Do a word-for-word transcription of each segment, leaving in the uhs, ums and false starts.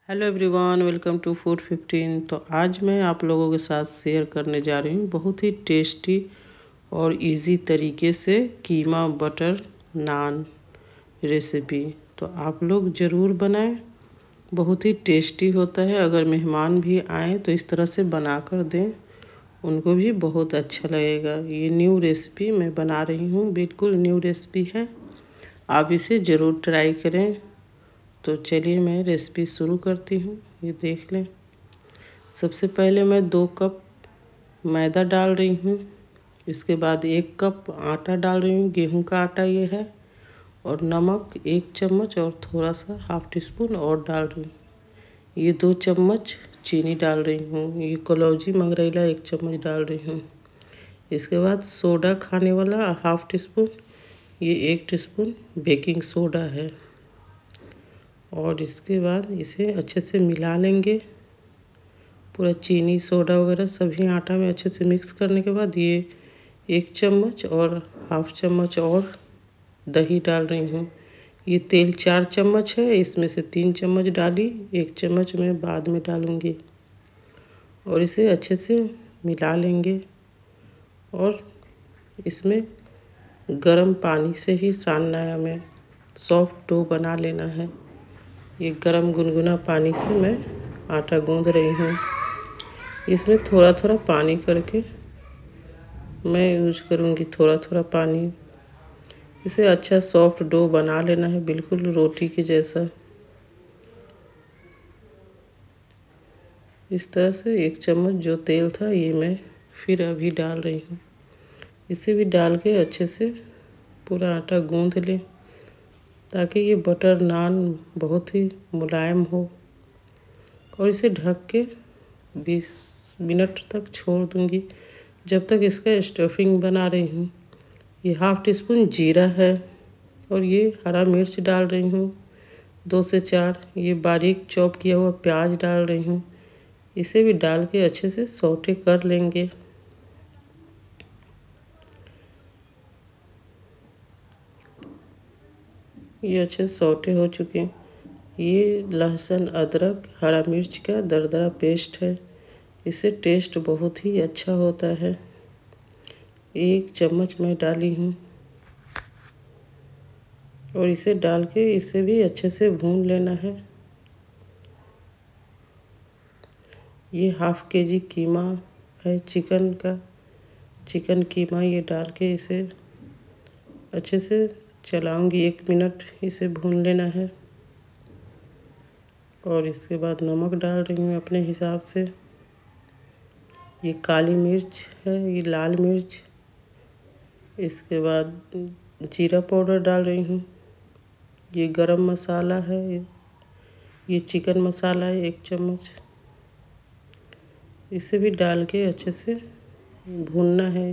Hello everyone, welcome to food fifteen. तो आज मैं आप लोगों के साथ शेयर करने जा रही हूँ बहुत ही टेस्टी और इजी तरीके से कीमा बटर नान रेसिपी। तो आप लोग ज़रूर बनाएं, बहुत ही टेस्टी होता है। अगर मेहमान भी आएँ तो इस तरह से बना कर दें, उनको भी बहुत अच्छा लगेगा। ये न्यू रेसिपी मैं बना रही हूँ, बिल्कुल न्यू रेसिपी है, आप इसे ज़रूर ट्राई करें। तो चलिए मैं रेसिपी शुरू करती हूँ। ये देख लें, सबसे पहले मैं दो कप मैदा डाल रही हूँ। इसके बाद एक कप आटा डाल रही हूँ, गेहूं का आटा ये है। और नमक एक चम्मच और थोड़ा सा हाफ टी स्पून और डाल रही हूँ। ये दो चम्मच चीनी डाल रही हूँ। ये कलौजी मंगरैला एक चम्मच डाल रही हूँ। इसके बाद सोडा खाने वाला हाफ टी स्पून, ये एक टीस्पून बेकिंग सोडा है। और इसके बाद इसे अच्छे से मिला लेंगे। पूरा चीनी सोडा वगैरह सभी आटा में अच्छे से मिक्स करने के बाद ये एक चम्मच और हाफ चम्मच और दही डाल रही हूँ। ये तेल चार चम्मच है, इसमें से तीन चम्मच डाली, एक चम्मच मैं बाद में डालूँगी। और इसे अच्छे से मिला लेंगे। और इसमें गर्म पानी से ही सानना है, हमें सॉफ्ट डो बना लेना है। ये गरम गुनगुना पानी से मैं आटा गूंद रही हूँ। इसमें थोड़ा थोड़ा पानी करके मैं यूज करूँगी, थोड़ा थोड़ा पानी। इसे अच्छा सॉफ्ट डो बना लेना है, बिल्कुल रोटी के जैसा। इस तरह से एक चम्मच जो तेल था ये मैं फिर अभी डाल रही हूँ। इसे भी डाल के अच्छे से पूरा आटा गूंद लें, ताकि ये बटर नान बहुत ही मुलायम हो। और इसे ढक के बीस मिनट तक छोड़ दूंगी, जब तक इसका स्टफिंग बना रही हूँ। ये हाफ टी स्पून जीरा है और ये हरा मिर्च डाल रही हूँ, दो से चार। ये बारीक चॉप किया हुआ प्याज डाल रही हूँ। इसे भी डाल के अच्छे से सौटे कर लेंगे। ये अच्छे से सौटे हो चुके हैं। ये लहसुन अदरक हरा मिर्च का दरदरा पेस्ट है, इससे टेस्ट बहुत ही अच्छा होता है। एक चम्मच मैं डाली हूँ और इसे डाल के इसे भी अच्छे से भून लेना है। ये हाफ के जी कीमा है चिकन का, चिकन कीमा। ये डाल के इसे अच्छे से चलाऊंगी, एक मिनट इसे भून लेना है। और इसके बाद नमक डाल रही हूँ अपने हिसाब से। ये काली मिर्च है, ये लाल मिर्च। इसके बाद जीरा पाउडर डाल रही हूँ। ये गरम मसाला है, ये चिकन मसाला है एक चम्मच। इसे भी डाल के अच्छे से भूनना है।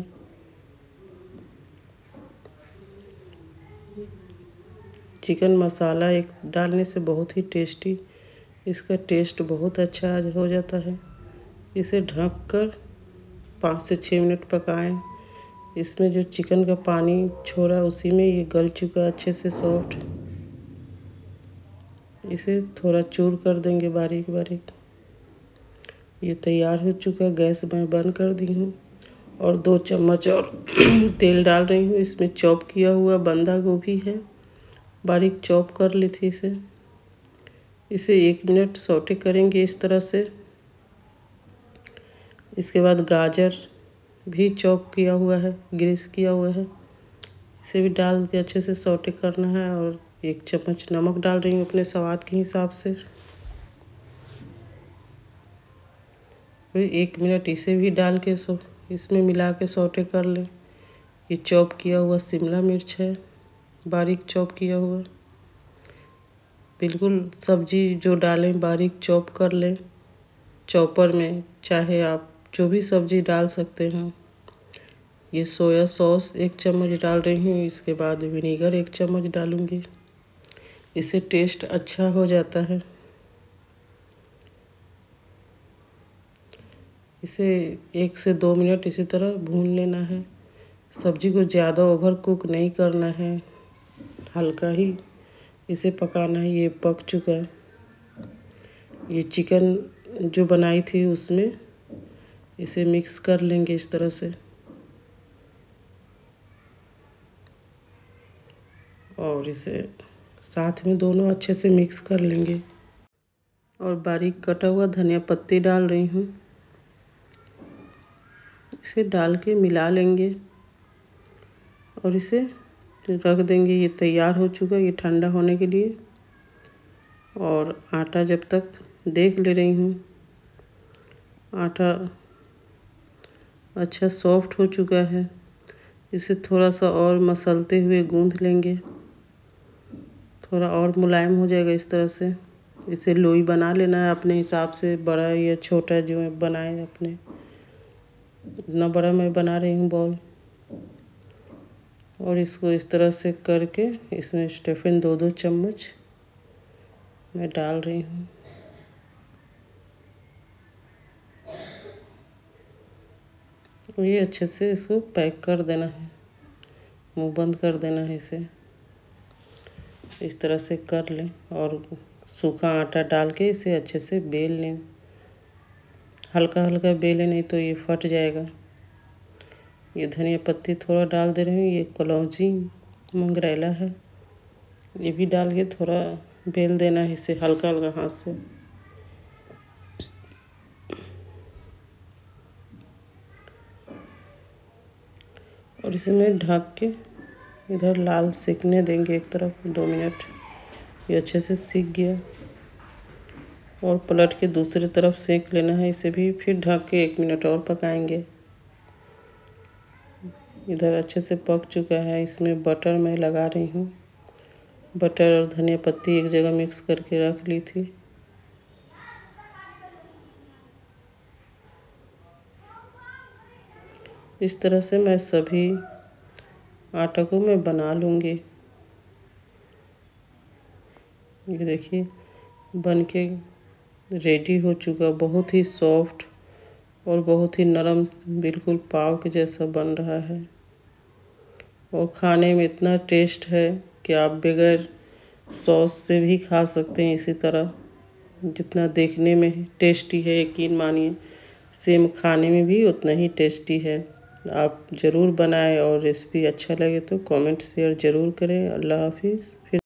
चिकन मसाला एक डालने से बहुत ही टेस्टी, इसका टेस्ट बहुत अच्छा हो जाता है। इसे ढक कर पाँच से छः मिनट पकाएं। इसमें जो चिकन का पानी छोड़ा उसी में ये गल चुका अच्छे से सॉफ्ट। इसे थोड़ा चूर कर देंगे बारीक बारीक। ये तैयार हो चुका, गैस मैं बंद कर दी हूँ। और दो चम्मच और तेल डाल रही हूँ। इसमें चॉप किया हुआ बंधा गोभी है, बारीक चॉप कर ली थी इसे। इसे एक मिनट सौटे करेंगे इस तरह से। इसके बाद गाजर भी चॉप किया हुआ है, ग्रीस किया हुआ है, इसे भी डाल के अच्छे से सौटे करना है। और एक चम्मच नमक डाल रही हूँ अपने स्वाद के हिसाब से। फिर एक मिनट इसे भी डाल के सो इसमें मिला के सौटे कर लें। ये चॉप किया हुआ शिमला मिर्च है, बारीक चॉप किया हुआ। बिल्कुल सब्जी जो डालें बारीक चॉप कर लें चॉपर में, चाहे आप जो भी सब्जी डाल सकते हैं। ये सोया सॉस एक चम्मच डाल रही हूँ। इसके बाद विनेगर एक चम्मच डालूँगी, इससे टेस्ट अच्छा हो जाता है। इसे एक से दो मिनट इसी तरह भून लेना है। सब्जी को ज़्यादा ओवर कुक नहीं करना है, हल्का ही इसे पकाना है। ये पक चुका है। ये चिकन जो बनाई थी उसमें इसे मिक्स कर लेंगे इस तरह से, और इसे साथ में दोनों अच्छे से मिक्स कर लेंगे। और बारीक कटा हुआ धनिया पत्ती डाल रही हूँ, इसे डाल के मिला लेंगे और इसे रख देंगे। ये तैयार हो चुका है, ये ठंडा होने के लिए। और आटा जब तक देख ले रही हूँ, आटा अच्छा सॉफ्ट हो चुका है। इसे थोड़ा सा और मसलते हुए गूंथ लेंगे, थोड़ा और मुलायम हो जाएगा इस तरह से। इसे लोई बना लेना है अपने हिसाब से, बड़ा या छोटा जो बनाए अपने। इतना बड़ा मैं बना रही हूँ बॉल। और इसको इस तरह से करके इसमें स्टफिंग दो दो चम्मच मैं डाल रही हूँ। और ये अच्छे से इसको पैक कर देना है, मुंह बंद कर देना है। इसे इस तरह से कर लें और सूखा आटा डाल के इसे अच्छे से बेल लें। हल्का हल्का बेलें, नहीं तो ये फट जाएगा। ये धनिया पत्ती थोड़ा डाल दे रही हूँ। ये कलौंजी मंगरेला है, ये भी डाल के थोड़ा बेल देना है इसे हल्का हल्का हाथ से। और इसे मैं ढक के इधर लाल सेकने देंगे एक तरफ दो मिनट। ये अच्छे से सीख गया। और पलट के दूसरी तरफ सेक लेना है इसे भी, फिर ढक के एक मिनट और पकाएंगे। इधर अच्छे से पक चुका है। इसमें बटर मैं लगा रही हूँ। बटर और धनिया पत्ती एक जगह मिक्स करके रख ली थी। इस तरह से मैं सभी आटा को मैं बना लूँगी। ये देखिए बन के रेडी हो चुका, बहुत ही सॉफ्ट और बहुत ही नरम, बिल्कुल पाव के जैसा बन रहा है। और खाने में इतना टेस्ट है कि आप बगैर सॉस से भी खा सकते हैं इसी तरह। जितना देखने में टेस्टी है, यकीन मानिए सेम खाने में भी उतना ही टेस्टी है। आप ज़रूर बनाएं और रेसिपी अच्छा लगे तो कमेंट शेयर ज़रूर करें। अल्लाह हाफिज़। फिर